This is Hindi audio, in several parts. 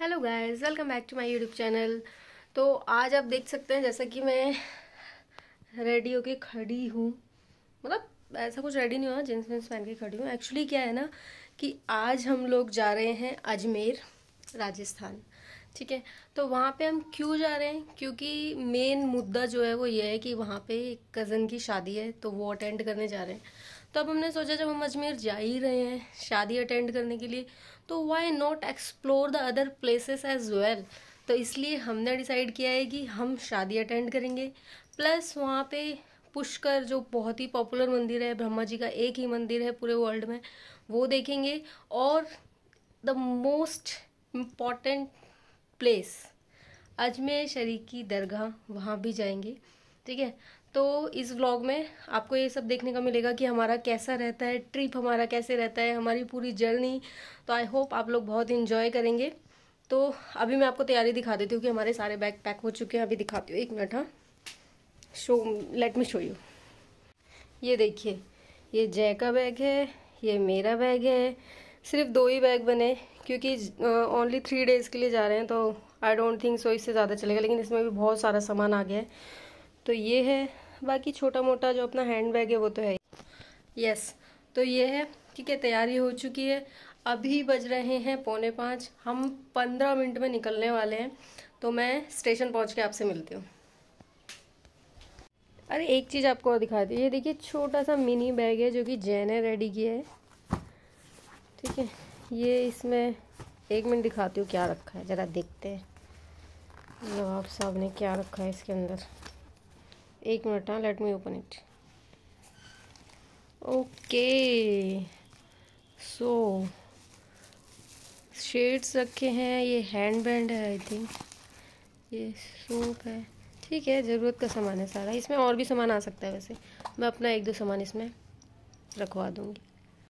Hello guys, welcome back to my YouTube channel. तो आज आप देख सकते हैं जैसा कि मैं रेडी होके खड़ी हूँ। मतलब ऐसा कुछ रेडी नहीं हुआ, जींस वींस पहन के खड़ी हूँ। एक्चुअली क्या है ना कि आज हम लोग जा रहे हैं अजमेर राजस्थान। ठीक है, तो वहाँ पे हम क्यों जा रहे हैं? क्योंकि मेन मुद्दा जो है वो ये है कि वहाँ पे एक कज़न की शादी है, तो वो अटेंड करने जा रहे हैं। तो अब हमने सोचा जब हम अजमेर जा ही रहे हैं शादी अटेंड करने के लिए, तो why not explore the other places as well. तो इसलिए हमने डिसाइड किया है कि हम शादी अटेंड करेंगे, प्लस वहाँ पे पुष्कर जो बहुत ही पॉपुलर मंदिर है, ब्रह्मा जी का एक ही मंदिर है पूरे वर्ल्ड में, वो देखेंगे। और the most important place Ajmer Sharif की दरगाह, वहाँ भी जाएंगे। ठीक है, तो इस व्लॉग में आपको ये सब देखने का मिलेगा कि हमारा कैसा रहता है ट्रिप, हमारा कैसे रहता है, हमारी पूरी जर्नी। तो आई होप आप लोग बहुत इन्जॉय करेंगे। तो अभी मैं आपको तैयारी दिखा देती हूँ कि हमारे सारे बैग पैक हो चुके हैं। अभी दिखाती हूँ, एक मिनट। हाँ, लेट मी शो यू। ये देखिए, ये जय का बैग है, ये मेरा बैग है। सिर्फ 2 ही बैग बने क्योंकि ओनली 3 डेज़ के लिए जा रहे हैं, तो आई डोंट थिंक सो इससे ज़्यादा चलेगा। लेकिन इसमें भी बहुत सारा सामान आ गया है। तो ये है, बाकी छोटा मोटा जो अपना हैंड बैग है वो तो है। यस, तो ये है। ठीक है, तैयारी हो चुकी है। अभी बज रहे हैं 4:45। हम 15 मिनट में निकलने वाले हैं। तो मैं स्टेशन पहुंच के आपसे मिलती हूँ। अरे एक चीज़ आपको और दिखाती हूँ। ये देखिए, छोटा सा मिनी बैग है जो कि जैन ने रेडी किया है। ठीक है, ये इसमें 1 मिनट दिखाती हूँ क्या रखा है, ज़रा देखते हैं नवाब साहब ने क्या रखा है इसके अंदर। 1 मिनट। हाँ, let me open it. Okay, so shades रखे हैं, ये हैंड बैंड है आई थिंक, ये सोप है। ठीक है, ज़रूरत का सामान है सारा। इसमें और भी सामान आ सकता है, वैसे मैं अपना 1-2 सामान इसमें रखवा दूँगी।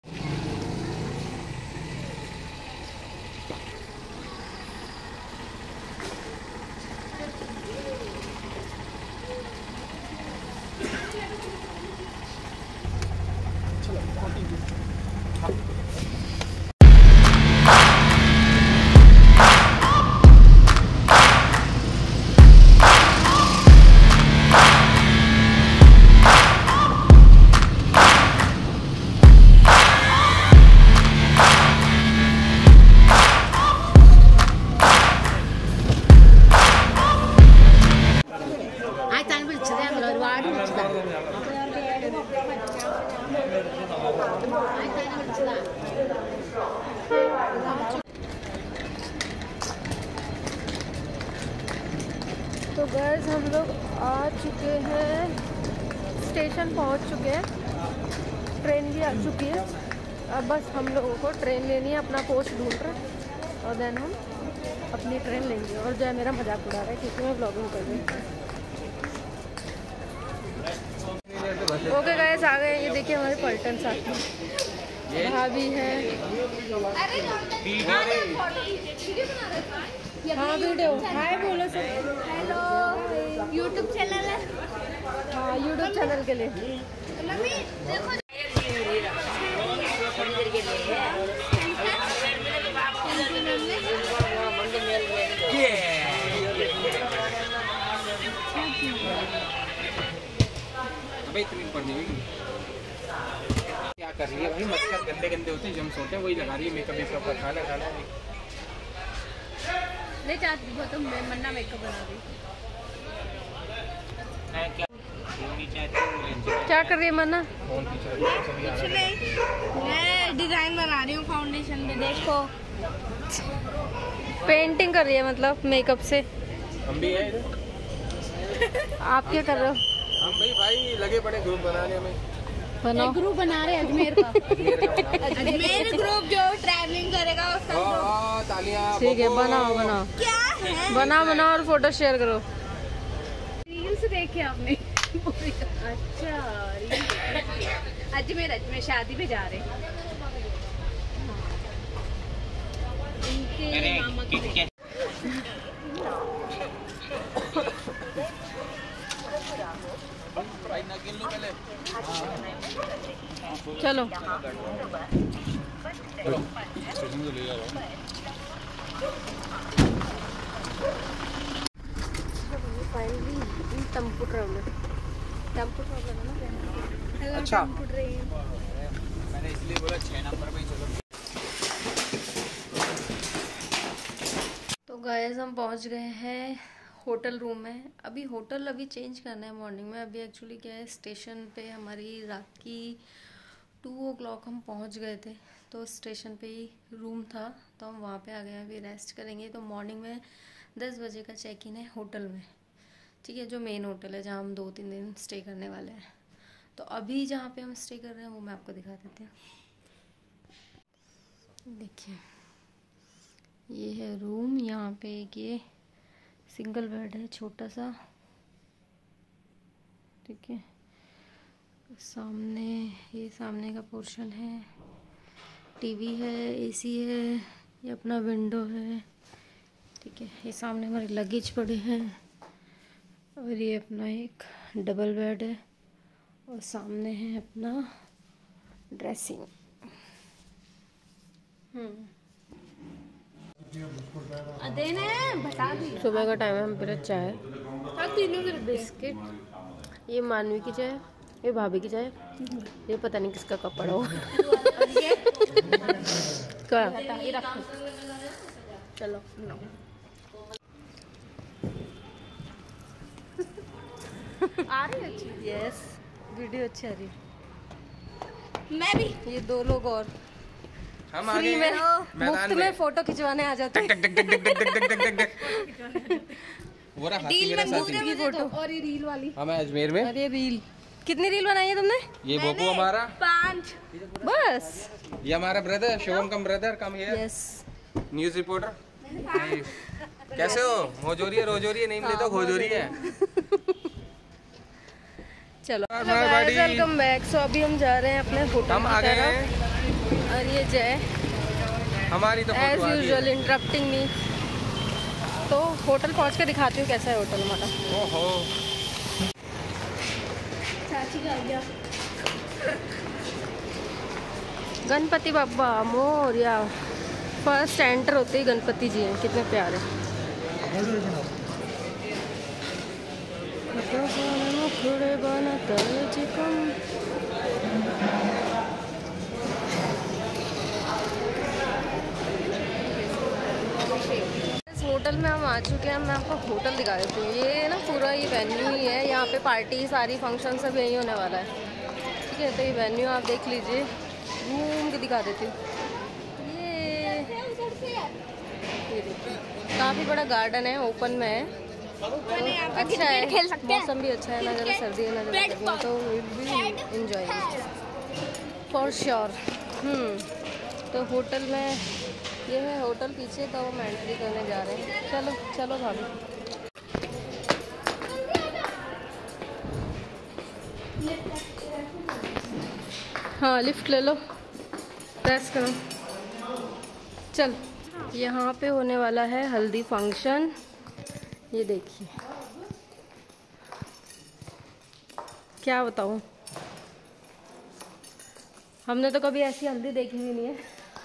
तो गाइस, हम लोग आ चुके हैं, स्टेशन पहुंच चुके हैं, ट्रेन भी आ चुकी है। अब बस हम लोगों को ट्रेन लेनी है, अपना कोच ढूंढ रहे, और देन हम अपनी ट्रेन लेंगे। और जो है मेरा मजाक उड़ा रहा है क्योंकि मैं ब्लॉगिंग कर रही हूँ। ओके गाइस, आ गए। ये देखिए हमारे पलटन साथ में भाभी है। हाँ, वीडियो हाय बोलो सर। हेलो, यूट्यूब चैनल है। हाँ, यूट्यूब चैनल के लिए। मम्मी देखो, क्या कर रही है भाई? मच्छर गंदे गंदे होते हैं, जम्स होते हैं, वही लगा रही है मेकअप वेकअप का। खाना नहीं चाहती वो तो मन्ना मेकअप बना रही। क्या कर रही है मन्ना? कुछ नहीं, मैं डिजाइन बना रही हूँ फाउंडेशन में। देखो, पेंटिंग कर रही है, मतलब मेकअप से। हम भी है। आप क्या कर रहे हो? हम भाई लगे पड़े ग्रुप बनाने में। बनाओ, ग्रुप बना रहे अजमेर का। अजमेर ग्रुप जो ट्रैवलिंग करेगा उसका। तालियां। ठीक है, बनाओ बनाओ। क्या है? बनाओ और फोटो शेयर करो। रील्स देखे आपने? अच्छा, अजमेर शादी में जा रहे हैं। इनके मामा के। चलो स्टेशन से ले जाओ। ट्रैवलर टेम्पो ट्रैवलर है ना। अच्छा ट्रेन मैंने इसलिए बोला 6 नंबर पे ही चलो। तो गाइस हम पहुंच गए हैं होटल रूम में। अभी होटल चेंज करना है मॉर्निंग में। अभी एक्चुअली क्या है, स्टेशन पे हमारी रात की 2 o'clock हम पहुंच गए थे, तो स्टेशन पे ही रूम था तो हम वहाँ पे आ गए हैं। अभी रेस्ट करेंगे तो मॉर्निंग में 10 बजे का चेक इन है होटल में, ठीक है, जो मेन होटल है जहाँ हम 2-3 दिन स्टे करने वाले हैं। तो अभी जहाँ पे हम स्टे कर रहे हैं वो मैं आपको दिखा देती हूँ। देखिए ये है रूम। यहाँ पे एक ये सिंगल बेड है छोटा सा, ठीक है। सामने का पोर्शन है, टीवी है, एसी है, ये अपना विंडो है, ठीक है। ये सामने हमारे लगेज पड़े हैं और ये अपना एक डबल बेड है और सामने है अपना ड्रेसिंग। सुबह का टाइम है, हम पीते चाय, बिस्किट, ये मानवी की चाय, ये भाभी की चाय, ये पता नहीं किसका कप पड़ा हो। क्या चलो आ रही है अच्छी। यस वीडियो अच्छी आ रही है। मैं भी, ये 2 लोग और हम फ्री में मुफ्त में फोटो खिंचवाने आ जाते हैं। वो रहा हाथी मेरा साथी की फोटो। और ये रील वाली हम अजमेर में। और ये रील कितनी रील बनाई है तुमने? ये बोबू हमारा 5 बस। ये हमारा brother Shivam come brother come here. Yes news reporter. कैसे हो? मोजोरी है रोजोरी है, नहीं मिले तो खोजोरी है। चलो वेलकम बैक। सो अभी हम जा रहे हैं अपने होटल हम आ गए हैं। और ये जय हमारी तो एज यूजुअल इंटरप्टिंग मी। तो होटल पहुंच के दिखाती हूँ कैसा है होटल हमारा। ओहो चाची का गया। गणपति बाबा मोरया। फर्स्ट एंटर होते ही गणपति जी हैं, कितने प्यारे। इस होटल में हम आ चुके हैं। मैं आपको होटल दिखा देती हूँ। ये ना पूरा ये वेन्यू ही है, यहाँ पे पार्टी सारी फंक्शन सब यही होने वाला है, ठीक है। तो ये वेन्यू आप देख लीजिए, घूम के दिखा देती हूँ। ये देखिए काफ़ी बड़ा गार्डन है, ओपन में है, तो अच्छा है, खेल सकते हैं। मौसम भी अच्छा है, ना ज़्यादा सर्दी है ना ज़्यादा गर्मी है, तो will be enjoy for sure. तो होटल में ये है होटल पीछे, तो हम एंट्री करने जा रहे हैं। चलो चलो भाभी। हाँ लिफ्ट ले लो, प्रेस करो। चल यहाँ पे होने वाला है हल्दी फंक्शन। ये देखिए क्या बताऊँ, हमने तो कभी ऐसी हल्दी देखी भी नहीं है।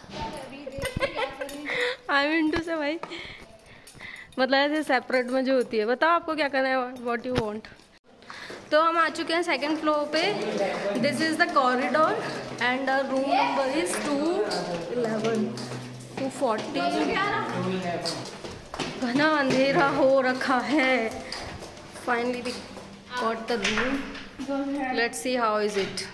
आई मीन टू से भाई, मतलब ऐसे सेपरेट में जो होती है। बताओ आपको क्या करना है, व्हाट यू वांट। तो हम आ चुके हैं 2nd फ्लोर पे। This is the corridor and room number is 211 240। घना अंधेरा हो रखा है। Finally we got the room. Let's see how is it.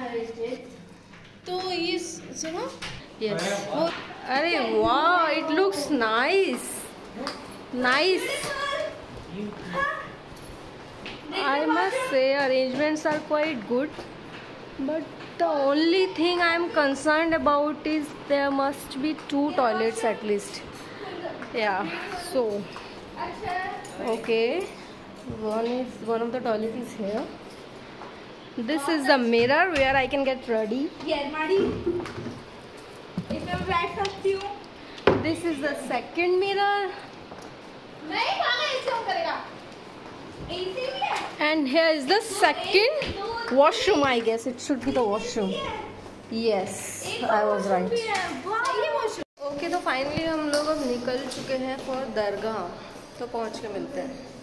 तो ये सुनो। यस अरे वाह, it looks nice nice. I must say arrangements are quite good, but the only thing I am concerned about is there must be 2 toilets at least. Yeah, so okay, one of the toilet is here. This is the mirror where I can get ready. इसमें मैं बैठ सकती हूँ। This is the second mirror. नहीं खाना ऐसे हो करेगा। And here is the second washroom. I guess it should be the washroom. Yes, I was right. Okay, तो फाइनली हम लोग अब निकल चुके हैं फॉर दरगाह। तो पहुँच के मिलते हैं।